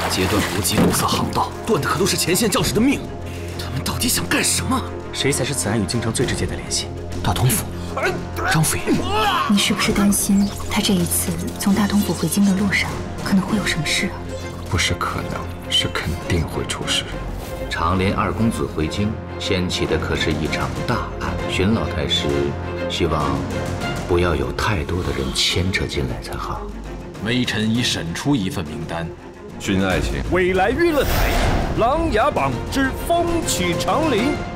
截断无极堵塞航道，断的可都是前线将士的命。他们到底想干什么？ 谁才是此案与京城最直接的联系？ 大同府，张府爷。 你是不是担心他这一次从大同府回京的路上可能会有什么事啊？ 不是可能，是肯定会出事。 长林二公子回京，掀起的可是一场大案。荀老太师希望不要有太多的人牵扯进来才好。 微臣已审出一份名单。 荀爱卿， 未来娱乐台《琅琊榜之风起长林》。